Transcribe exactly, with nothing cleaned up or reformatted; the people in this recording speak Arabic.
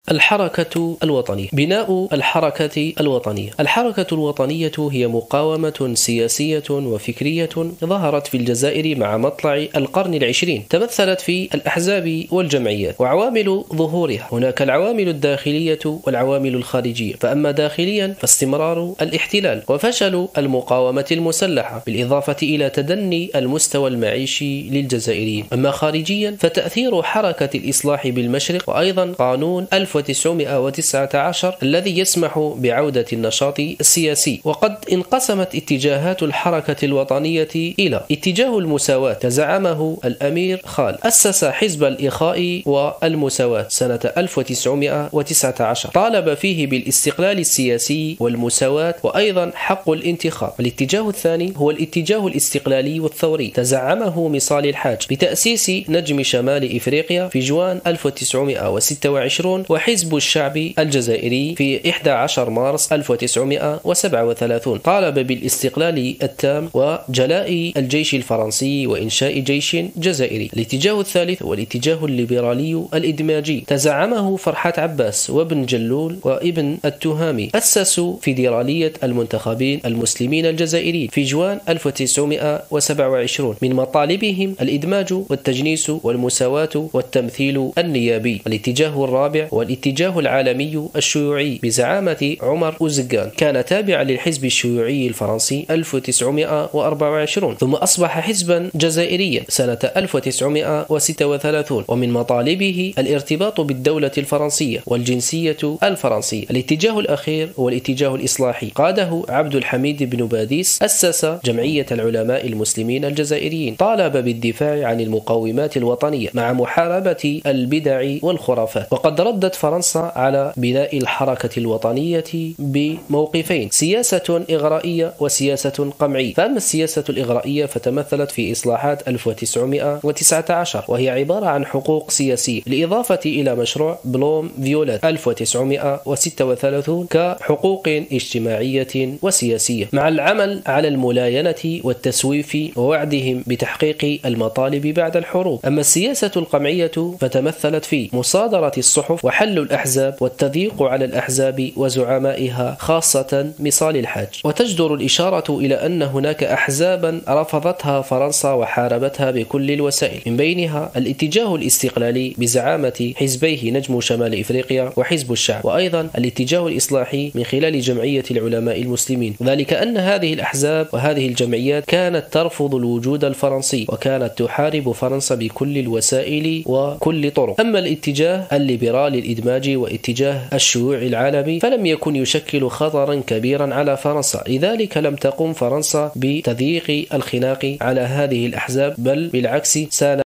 الحركة الوطنية. بناء الحركة الوطنية. الحركة الوطنية هي مقاومة سياسية وفكرية ظهرت في الجزائر مع مطلع القرن العشرين، تمثلت في الأحزاب والجمعيات. وعوامل ظهورها: هناك العوامل الداخلية والعوامل الخارجية. فأما داخليا فاستمرار الاحتلال وفشل المقاومة المسلحة، بالإضافة إلى تدني المستوى المعيشي للجزائريين. أما خارجيا فتأثير حركة الإصلاح بالمشرق، وأيضا قانون ألف وتسعمائة وتسعة عشر الذي يسمح بعودة النشاط السياسي. وقد انقسمت اتجاهات الحركة الوطنية إلى اتجاه المساواة تزعمه الأمير خال، أسس حزب الإخاء والمساواة سنة ألف وتسعمائة وتسعة عشر، طالب فيه بالاستقلال السياسي والمساواة وأيضا حق الانتخاب. الاتجاه الثاني هو الاتجاه الاستقلالي والثوري، تزعمه مصال الحاج بتأسيس نجم شمال إفريقيا في جوان ألف وتسعمائة وستة وعشرين وحزب الشعب الجزائري في أحد عشر مارس ألف وتسعمائة وسبعة وثلاثين. طالب بالاستقلال التام وجلاء الجيش الفرنسي وإنشاء جيش جزائري. الاتجاه الثالث هو الاتجاه الليبرالي الإدماجي، تزعمه فرحات عباس وابن جلول وابن التهامي، أسسوا فيدرالية المنتخبين المسلمين الجزائريين في جوان ألف وتسعمائة وسبعة وعشرين. من مطالبهم الإدماج والتجنيس والمساواة والتمثيل النيابي. الاتجاه الرابع والاتجاه العالمي الشيوعي بزعامة عمر أوزغان، كان تابعا للحزب الشيوعي الفرنسي ألف وتسعمائة وأربعة وعشرين، ثم أصبح حزبا جزائريا سنة ألف وتسعمائة وستة وثلاثين. ومن مطالبه الارتباط بالدولة الفرنسية والجنسية الفرنسية. الاتجاه الأخير هو الاتجاه الإصلاحي، قاده عبد الحميد بن باديس، أسس جمعية العلماء المسلمين الجزائريين، طالب بالدفاع عن المقومات الوطنية مع محاربة البدع والخرافات. وقد ردت فرنسا على بناء الحركة الوطنية بموقفين: سياسة إغرائية وسياسة قمعية. فأما السياسة الإغرائية فتمثلت في إصلاحات ألف وتسعمائة وتسعة عشر، وهي عبارة عن حقوق سياسية، بالإضافة إلى مشروع بلوم فيولات ألف وتسعمائة وستة وثلاثين كحقوق اجتماعية وسياسية، مع العمل على الملاينة والتسويف ووعدهم بتحقيق المطالب بعد الحروب. أما السياسة القمعية فتمثلت في مصادرة الصحف وحل الأحزاب والتضييق على الأحزاب وزعمائها، خاصة مصال الحاج. وتجدر الإشارة إلى أن هناك أحزابا رفضتها فرنسا وحاربتها بكل الوسائل، من بينها الاتجاه الاستقلالي بزعامة حزبيه نجم شمال إفريقيا وحزب الشعب، وأيضا الاتجاه الإصلاحي من خلال جمعية العلماء المسلمين. ذلك أن هذه الأحزاب وهذه الجمعيات كانت ترفض الوجود الفرنسي، وكانت تحارب فرنسا بكل الوسائل وكل طرق. أما الاتجاه الليبرالي الإدماجي واتجاه الشيوع العالمي فلم يكن يشكل خطرا كبيرا على فرنسا، لذلك لم تقم فرنسا بتضييق الخناق على هذه الأحزاب، بل بالعكس سان